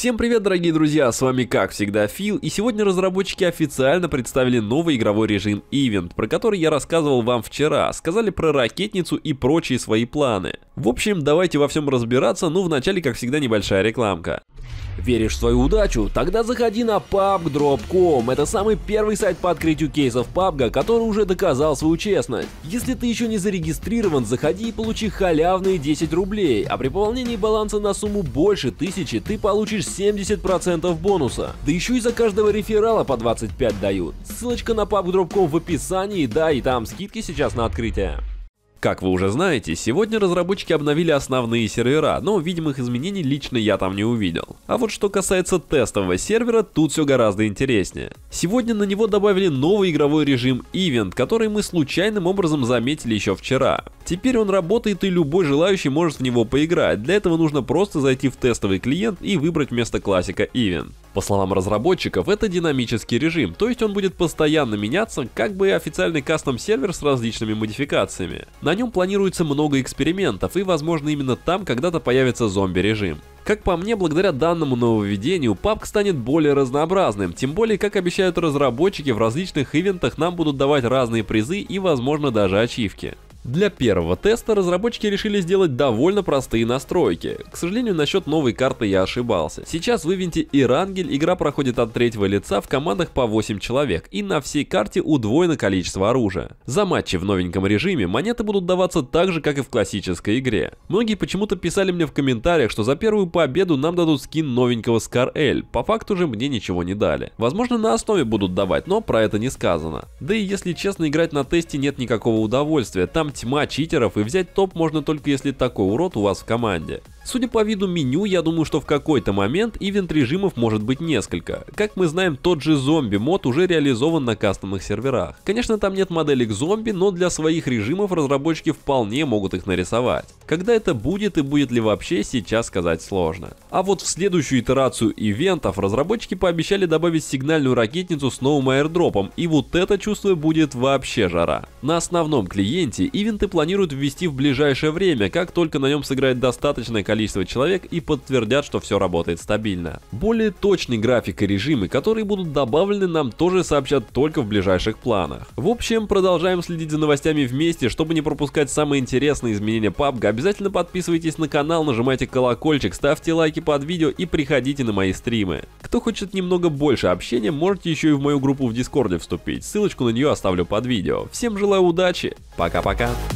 Всем привет, дорогие друзья, с вами как всегда Фил, и сегодня разработчики официально представили новый игровой режим Event, про который я рассказывал вам вчера, сказали про ракетницу и прочие свои планы. В общем, давайте во всем разбираться, но вначале, как всегда, небольшая рекламка. Веришь в свою удачу? Тогда заходи на PUBG.com. Это самый первый сайт по открытию кейсов PUBG, который уже доказал свою честность. Если ты еще не зарегистрирован, заходи и получи халявные 10 рублей, а при пополнении баланса на сумму больше 1000 ты получишь 70% бонуса. Да еще и за каждого реферала по 25 дают. Ссылочка на PUBG.com в описании, да, и там скидки сейчас на открытие. Как вы уже знаете, сегодня разработчики обновили основные сервера, но видимых изменений лично я там не увидел. А вот что касается тестового сервера, тут все гораздо интереснее. Сегодня на него добавили новый игровой режим Event, который мы случайным образом заметили еще вчера. Теперь он работает и любой желающий может в него поиграть, для этого нужно просто зайти в тестовый клиент и выбрать вместо классика Event. По словам разработчиков, это динамический режим, то есть он будет постоянно меняться, как бы официальный кастом-сервер с различными модификациями. На нем планируется много экспериментов, и возможно именно там когда-то появится зомби-режим. Как по мне, благодаря данному нововведению, PUBG станет более разнообразным, тем более, как обещают разработчики, в различных ивентах нам будут давать разные призы и возможно даже ачивки. Для первого теста разработчики решили сделать довольно простые настройки. К сожалению, насчет новой карты я ошибался. Сейчас в ивенте Ирангель игра проходит от третьего лица в командах по 8 человек, и на всей карте удвоено количество оружия. За матчи в новеньком режиме монеты будут даваться так же, как и в классической игре. Многие почему-то писали мне в комментариях, что за первую победу нам дадут скин новенького Скар-Эль, по факту же мне ничего не дали. Возможно, на основе будут давать, но про это не сказано. Да и если честно, играть на тесте нет никакого удовольствия, там тьма читеров, и взять топ можно только если такой урод у вас в команде. Судя по виду меню, я думаю, что в какой-то момент ивент режимов может быть несколько. Как мы знаем, тот же зомби-мод уже реализован на кастомных серверах. Конечно, там нет моделек зомби, но для своих режимов разработчики вполне могут их нарисовать. Когда это будет и будет ли вообще, сейчас сказать сложно. А вот в следующую итерацию ивентов разработчики пообещали добавить сигнальную ракетницу с новым аирдропом, и вот это, чувствую, будет вообще жара. На основном клиенте ивенты планируют ввести в ближайшее время, как только на нем сыграет достаточное количество человек и подтвердят, что все работает стабильно. Более точный график и режимы, которые будут добавлены, нам тоже сообщат только в ближайших планах. В общем, продолжаем следить за новостями вместе. Чтобы не пропускать самые интересные изменения PUBG, обязательно подписывайтесь на канал, нажимайте колокольчик, ставьте лайки под видео и приходите на мои стримы. Кто хочет немного больше общения, можете еще и в мою группу в Дискорде вступить, ссылочку на нее оставлю под видео. Всем желаю удачи, пока-пока.